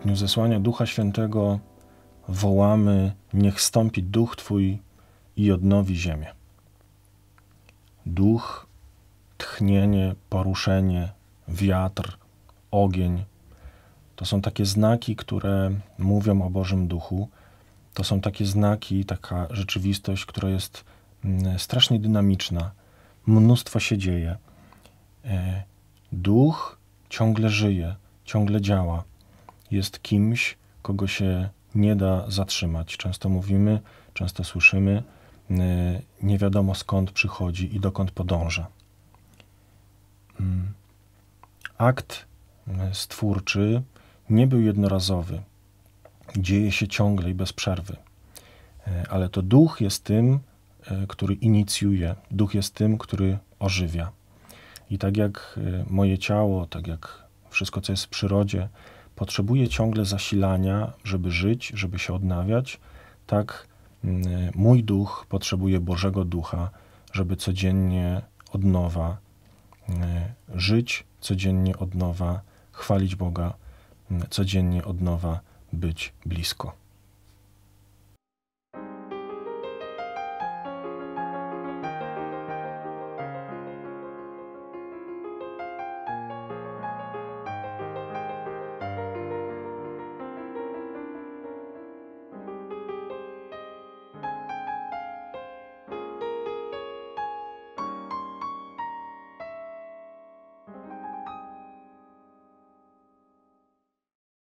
dniu zesłania Ducha Świętego wołamy: niech stąpi Duch Twój i odnowi ziemię. Duch, tchnienie, poruszenie, wiatr, ogień to są takie znaki, które mówią o Bożym Duchu. To są takie znaki, taka rzeczywistość, która jest strasznie dynamiczna. Mnóstwo się dzieje. Duch ciągle żyje, ciągle działa. Jest kimś, kogo się nie da zatrzymać. Często mówimy, często słyszymy, nie wiadomo skąd przychodzi i dokąd podąża. Akt stwórczy nie był jednorazowy. Dzieje się ciągle i bez przerwy. Ale to Duch jest tym, który inicjuje. Duch jest tym, który ożywia. I tak jak moje ciało, tak jak wszystko, co jest w przyrodzie, potrzebuje ciągle zasilania, żeby żyć, żeby się odnawiać, tak mój duch potrzebuje Bożego Ducha, żeby codziennie od nowa żyć, codziennie od nowa chwalić Boga, codziennie od nowa być blisko.